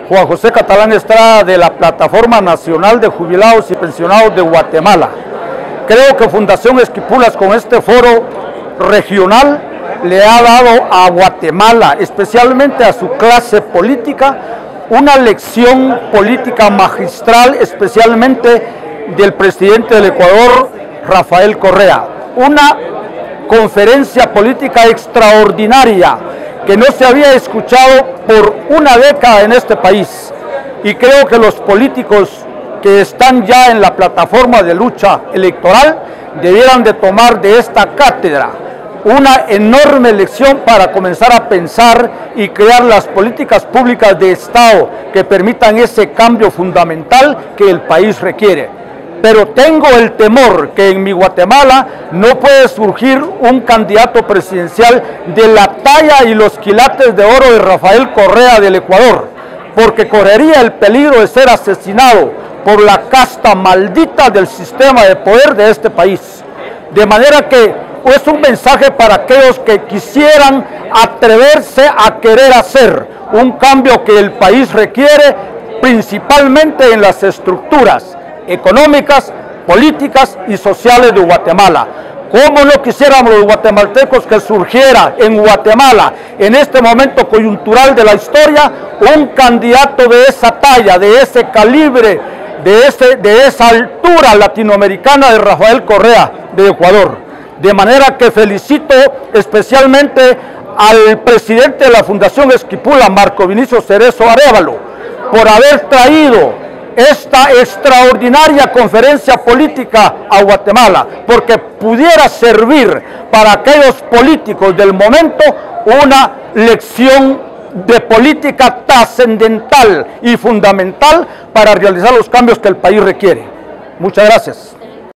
Juan José Catalán Estrada, de la Plataforma Nacional de Jubilados y Pensionados de Guatemala. Creo que Fundación Esquipulas, con este foro regional, le ha dado a Guatemala, especialmente a su clase política, una lección política magistral, especialmente del presidente del Ecuador, Rafael Correa. Una conferencia política extraordinaria que no se había escuchado por una década en este país. Y creo que los políticos que están ya en la plataforma de lucha electoral debieran de tomar de esta cátedra una enorme lección para comenzar a pensar y crear las políticas públicas de Estado que permitan ese cambio fundamental que el país requiere. Pero tengo el temor que en mi Guatemala no puede surgir un candidato presidencial de la talla y los quilates de oro de Rafael Correa del Ecuador, porque correría el peligro de ser asesinado por la casta maldita del sistema de poder de este país. De manera que es un mensaje para aquellos que quisieran atreverse a querer hacer un cambio que el país requiere, principalmente en las estructuras económicas, políticas y sociales de Guatemala. ¿Cómo no quisiéramos los guatemaltecos que surgiera en Guatemala, en este momento coyuntural de la historia, un candidato de esa talla, de ese calibre, de esa altura latinoamericana de Rafael Correa de Ecuador? De manera que felicito especialmente al presidente de la Fundación Esquipula, Marco Vinicio Cerezo Arévalo, por haber traído esta extraordinaria conferencia política a Guatemala, porque pudiera servir para aquellos políticos del momento una lección de política trascendental y fundamental para realizar los cambios que el país requiere. Muchas gracias.